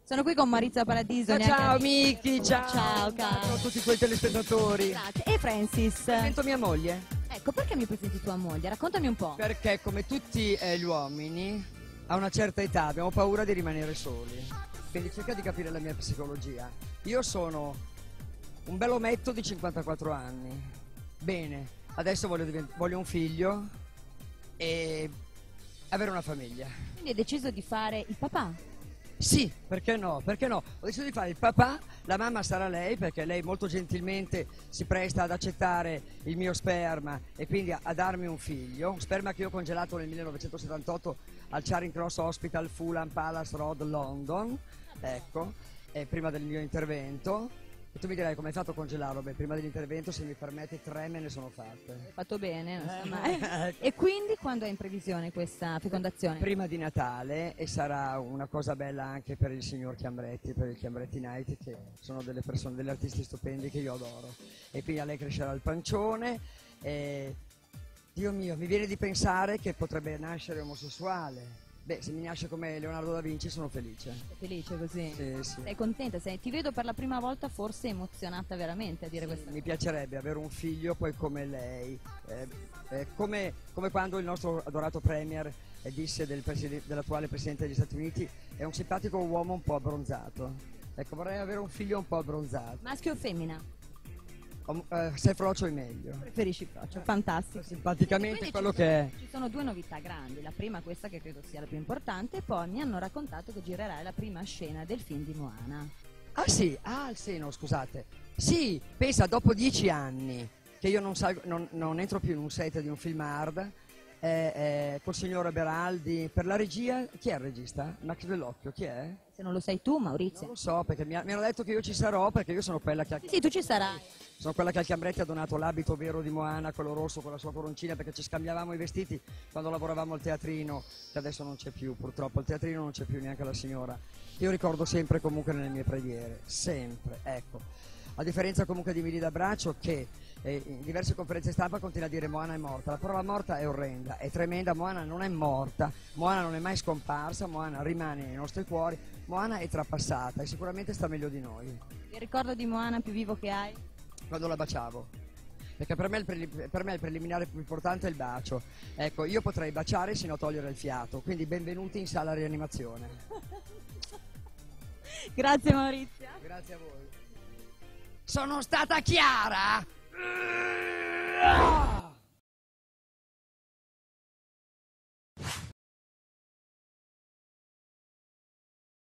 Sono qui con Maurizio Paradiso. Ciao Miki, ciao. Ciao, caro. Ciao a tutti quei telespettatori. Grazie. E Francis? Presento mia moglie. Ecco, perché mi presenti tua moglie? Raccontami un po'. Perché come tutti gli uomini, a una certa età abbiamo paura di rimanere soli. Quindi cerca di capire la mia psicologia. Io sono un bel ometto di 54 anni. Bene, adesso voglio un figlio e avere una famiglia. Quindi hai deciso di fare il papà? Sì, perché no? Perché no? Ho deciso di fare il papà, la mamma sarà lei, perché lei molto gentilmente si presta ad accettare il mio sperma e quindi a darmi un figlio, un sperma che io ho congelato nel 1978 al Charing Cross Hospital, Fulham Palace Road, London, ecco, prima del mio intervento. E tu mi direi come hai fatto a congelarlo? Beh, prima dell'intervento, se mi permette, 3 me ne sono fatte. Hai fatto bene, non so mai. E quindi quando è in previsione questa fecondazione? Prima di Natale, e sarà una cosa bella anche per il signor Chiambretti, per il Chiambretti Night, che sono delle persone, degli artisti stupendi che io adoro. E quindi a lei crescerà il pancione. E Dio mio, mi viene di pensare che potrebbe nascere omosessuale. Beh, se mi nasce come Leonardo da Vinci sono felice. Sei felice così? Sì, sì. Sei contenta? Ti vedo per la prima volta forse emozionata veramente a dire questa Mi cosa. piacerebbe avere un figlio poi come lei, come quando il nostro adorato premier disse dell'attuale Presidente degli Stati Uniti, è un simpatico uomo un po' abbronzato. Ecco, vorrei avere un figlio un po' abbronzato. Maschio o femmina? Se frocio è meglio. Preferisci Frocio, fantastico. Simpaticamente Quindi quello che è. ci sono due novità grandi, la prima questa che credo sia la più importante, e poi mi hanno raccontato che girerai la prima scena del film di Moana. Ah sì, il seno, scusate. Sì, pensa, dopo 10 anni che io non entro più in un set di un film hard, col signore Beraldi, per la regia, chi è il regista? Max Dell'Occhio, chi è? Se non lo sai tu, Maurizio. Non lo so, perché mi hanno detto che io ci sarò, perché io sono quella che Sì, tu ci sarai. sono quella che al Chiambretti ha donato l'abito vero di Moana, quello rosso con la sua coroncina, perché ci scambiavamo i vestiti quando lavoravamo al teatrino, che adesso non c'è più, purtroppo il teatrino non c'è più, neanche la signora. Io ricordo sempre comunque nelle mie preghiere, sempre, ecco. A differenza comunque di Miri d'Abbraccio che in diverse conferenze stampa continua a dire Moana è morta. La parola morta è orrenda, è tremenda. Moana non è morta, Moana non è mai scomparsa, Moana rimane nei nostri cuori, Moana è trapassata e sicuramente sta meglio di noi. Il ricordo di Moana più vivo che hai? Quando la baciavo, perché per me il preliminare più importante è il bacio. Ecco, io potrei baciare sino a togliere il fiato, quindi benvenuti in sala rianimazione. Grazie Maurizio. Grazie a voi. Sono stata chiara?